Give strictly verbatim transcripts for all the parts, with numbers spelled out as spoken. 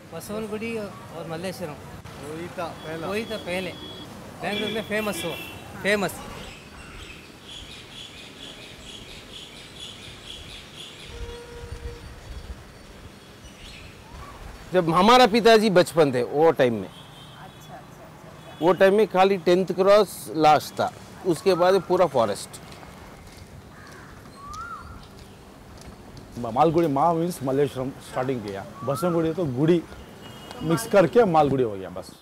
बसवनगुड़ी और मल्लेश्वरम वही था पहला वही था पहले बेंगलुरु में फेमस हुआ फेमस। जब हमारा पिताजी बचपन थे वो टाइम में, अच्छा अच्छा। वो टाइम में खाली टेंथ क्रॉस लास्ट था, उसके बाद पूरा फॉरेस्ट। मालगुड़ी माँ मीन्स मल्लेश्वरम स्टार्टिंग किया, बसवनगुड़ी तो गुड़ी मिक्स करके मालगुड़ी हो गया बस।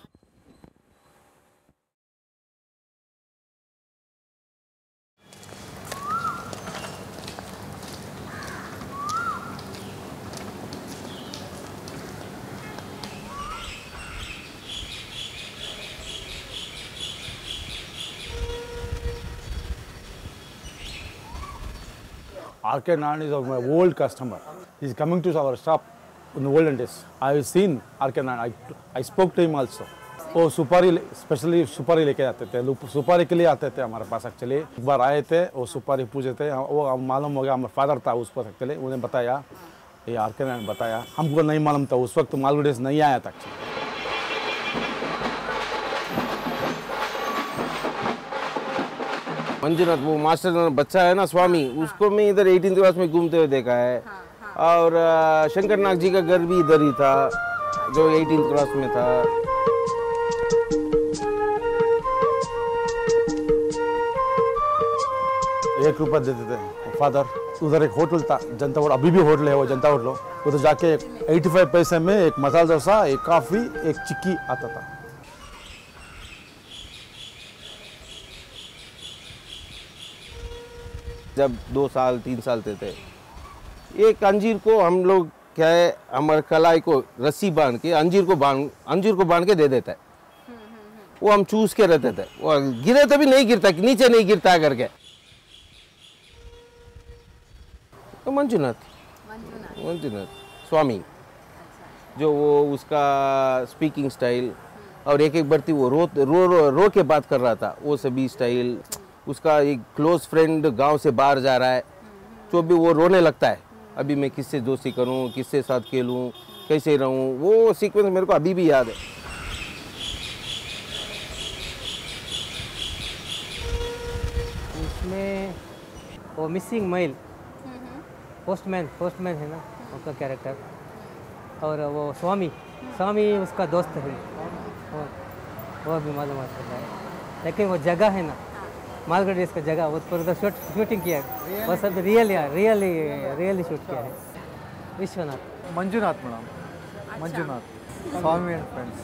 R K Naran is my old customer. He's coming to our shop in the olden days. I've seen R K Naran. I, I spoke to him also. वो सुपारी specially सुपारी लेके आते थे, सुपारी के लिए आते थे हमारे पास। एक्चुअली एक बार आए थे, वो सुपारी पूछे थे, वो मालूम हो गया हमारा फादर था उस पर। एक्चुअली उन्हें बताया, ये आर के नारायण बताया, हमको नहीं मालूम था उस वक्त, मालगुड़ी से नहीं आया था। मंजुनाथ वो मास्टर बच्चा है ना स्वामी, उसको मैं इधर एटीन क्लास में घूमते हुए देखा है। और शंकर नाग जी का घर भी इधर ही था, जो एटीन क्लास में था। एक रुपया देते थे फादर। उधर एक होटल था जनता होटल, अभी भी होटल है वो जनता होटल। उधर जाके पचासी पैसे में एक मसाला डोसा, एक कॉफी, एक चिक्की आता था। जब दो साल तीन साल थे, थे एक अंजीर को हम लोग क्या है, हमारे कलाई को रस्सी बांध के अंजीर को बांध अंजीर को बांध के दे देता है। वो हम चूस के रहते थे, वो गिरे तो भी नहीं गिरता, नीचे नहीं गिरता करके। तो मंजुनाथ मंजुनाथ स्वामी, जो वो उसका स्पीकिंग स्टाइल और एक एक बढ़ती वो रो रो रो रो के बात कर रहा था, वो सभी स्टाइल। उसका एक क्लोज फ्रेंड गांव से बाहर जा रहा है, तो भी वो रोने लगता है, अभी मैं किससे दोस्ती करूं, किससे साथ खेलूं, कैसे रहूं। वो सीक्वेंस मेरे को अभी भी याद है। इसमें वो मिसिंग मेल पोस्टमैन पोस्टमैन है ना उसका कैरेक्टर, और वो स्वामी स्वामी उसका दोस्त है, वो वो भी मालूम होता है। लेकिन वो जगह है ना मालगुड़ी, इसका जगह उस पर उधर शूट शूटिंग किया है, वो सब रियल यार रियली रियली शूट किया है। Vishwanath Manjunath madam, Manjunath Swamy and friends.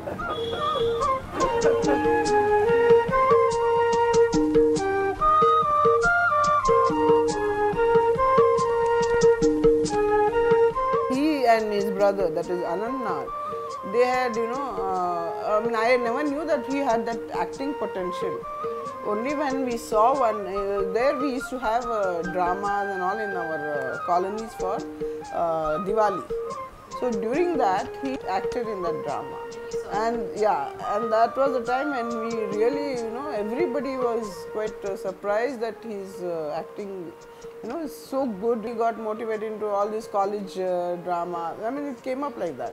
And his brother, that is Anand, they had, you know, uh, I mean, I never knew that he had that acting potential. Only when we saw one, uh, there we used to have uh, dramas and all in our uh, colonies for uh, Diwali. So during that, he acted in that drama. And yeah, and that was the time when we really, you know, everybody was quite uh, surprised that he's uh, acting, you know, is so good. He got motivated into all this college uh, drama. I mean, it came up like that.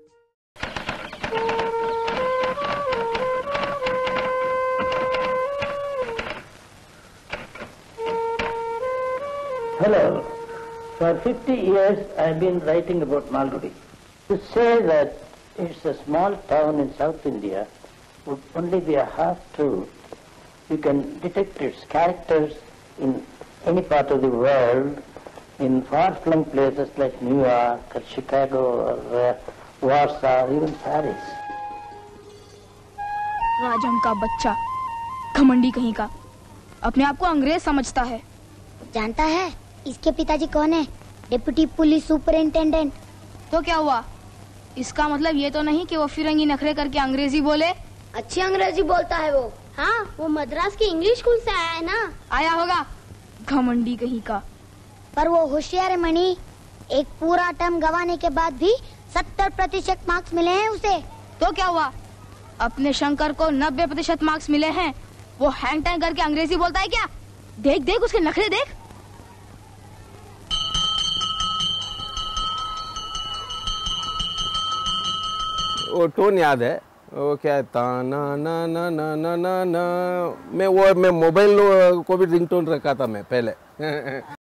Hello. For fifty years I have been writing about Malgudi. To say that it's a small town in South India would only be a half truth. You can detect its characters in any part of the world, in far-flung places like New York or Chicago or uh, Warsaw or even Paris. Rajam का बच्चा, घमंडी कहीं का, अपने आप को अंग्रेज समझता है। जानता है इसके पिताजी कौन है? Deputy police superintendent. तो क्या हुआ? इसका मतलब ये तो नहीं कि वो फिरंगी नखरे करके अंग्रेजी बोले। अच्छी अंग्रेजी बोलता है वो। हाँ, वो मद्रास की इंग्लिश स्कूल से आया है ना। आया होगा, घमंडी कहीं का। पर वो होशियार है मणि, एक पूरा टर्म गवाने के बाद भी सत्तर प्रतिशत मार्क्स मिले हैं उसे। तो क्या हुआ? अपने शंकर को नब्बे प्रतिशत मार्क्स मिले हैं, वो हैंग टैंग करके अंग्रेजी बोलता है क्या? देख देख उसके नखरे देख। वो टोन याद है, वो क्या है, ता ना ना ना ना ना ना ना, मैं वो मैं मोबाइल को भी रिंगटोन रखा था मैं पहले